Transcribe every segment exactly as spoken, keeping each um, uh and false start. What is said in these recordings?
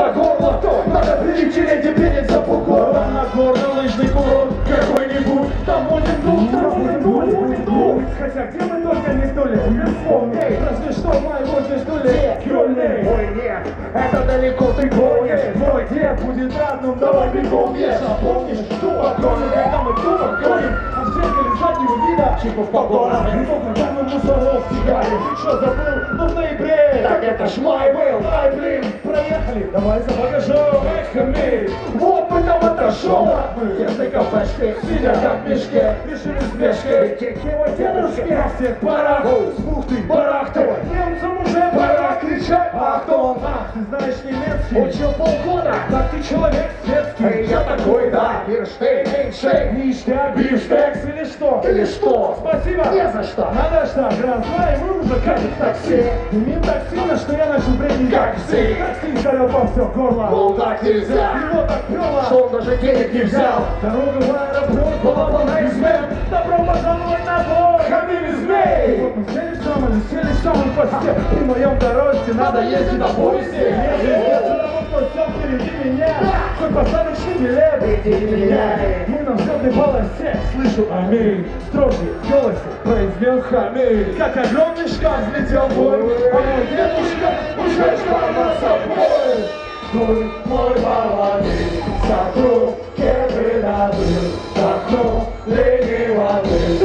на горло, надо прилечь ленте перед запугом. На горнолыжный курорт какой-нибудь, там будем дуть, там будем дуть, будем дуть. Хотя где мы только не дули, не вспомни, разве что май возле дули, Кёльн. Ой, нет, это далеко ты гонишь, твой дед будет родным, давай бегом ешь. Помнишь, тупо гоним, когда мы тупо гоним, а в зеркале заднего вида чипов погонов. И то, когда мы мусоров стигаем, ты что забыл? Ну в ноябре, так это ж май был. Ай, блин, проехали, давай за багажом. Эх, хамей, вот мы там отошел. Тесной кафешки, сидя как в мешке, решили с мешкой идти к его дедушке. На всех парах, с бухты, барахты, немцам уже пора кричать. А кто он? Ах, ты знаешь немецкий? Учил полгода, так ты человек светский. Эй, я такой, да, Бирштейн, Эйнштейн, ништяк, бифштекс или что? Или что? Спасибо. Не за что. Надо что, раз, два, и мы уже как в такси. Дымим так сильно, что я начал бредить как все. Такси зарел по все горло. Мол, так нельзя. Его так пёло, что он даже денег не взял. Дорога в аэропорт была полна измен. Добро пожаловать на борт, хамили змей. Вот мы сели в самом, сели в самом посте. При моем дорожке надо ездить на поезде. Если нет, то все впереди меня. Хоть посадочный билет, иди меня. Мы на взлетной полосе, слышу аминь. Строгий в голосе произнес хамиль. Как огромный шкаф взлетел бой, а мой дедушка уже ждал нас собой. Дуй, мой молодый, сотру кедры надыл, вдохну лениво дым.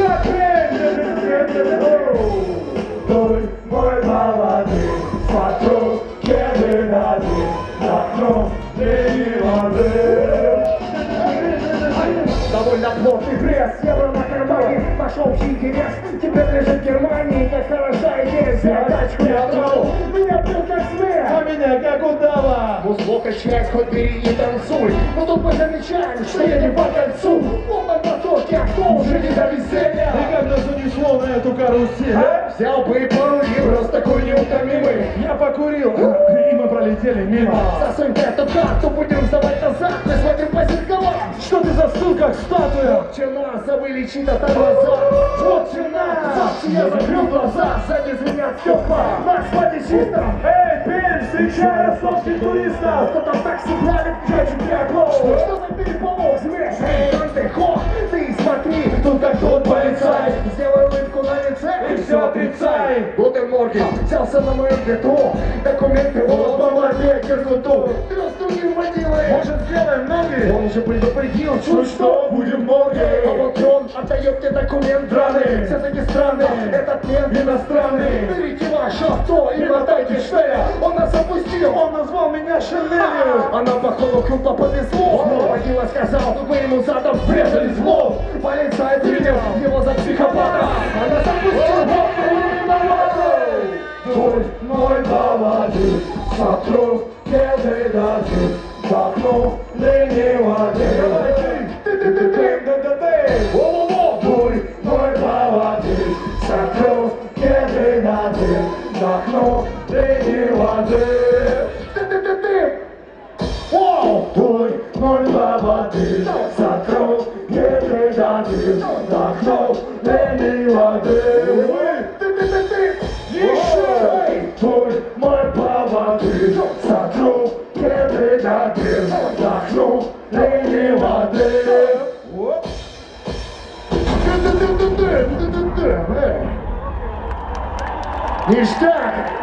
Дуй, мой молодый, сотру кедры надыл, вдохну лениво дым. Довольно плотный пресс, евро на кармане, пошел общий интерес. Теперь лежит в Германии, как хороша идея взять тачку я трал. Меня пил как смерть, а меня как удава. Музло качать, хоть бери и танцуй. Но тут мы замечаем, что едем по кольцу. Вот на потоке, а кто уже не до веселья? И когда занесло на эту карусель, а? Взял бы и порулил, раз такой неутомимый. Я покурил, и мы пролетели мимо. Засунь эту карту, будем сдавать назад, мы смотрим по зеркалам. Что ты застыл, как статуя? Вот цена, забыли чьи-то глаза. Вот цена, завтра я закрыл глаза. Сзади звенят стекла, на асфальте чисто. Эй, Пермь, встречай ростовских туристов. Кто там так сигналит, я чуть не оглох. Что, что за переполох, смеш? Эй, ты хо, ты смотри, тут как тот полицай. Сделай улыбку на лице и все отрицай. Гутен Морген, взялся на моем ветру. Документы вот по морде киркуту. Ты растудил водилы. Может, сделаем ноги? Он уже предупредил, чуть что, будем ноги. А вот он отдает мне документ драный. Все-таки странный, этот мент иностранный. Берите ваше авто и мотайте шея. Он нас опустил, он назвал меня Шанелью. Она походу круто повезло. Но водила сказал, мы ему задом врезались в лоб. Полицай принял его за психопата. Она запустила Дуй, мой молодый, сотру кедры дождь, вдохну лениво дым. Дуй, мой молодый, сотру кедры дождь, вдохну лениво дым. Дуй, мой молодый, сотру кедры дождь, вдохну лениво дым. Дуй, мой молодый, сотру кедры дождь, вдохну лениво дым. Ништяк!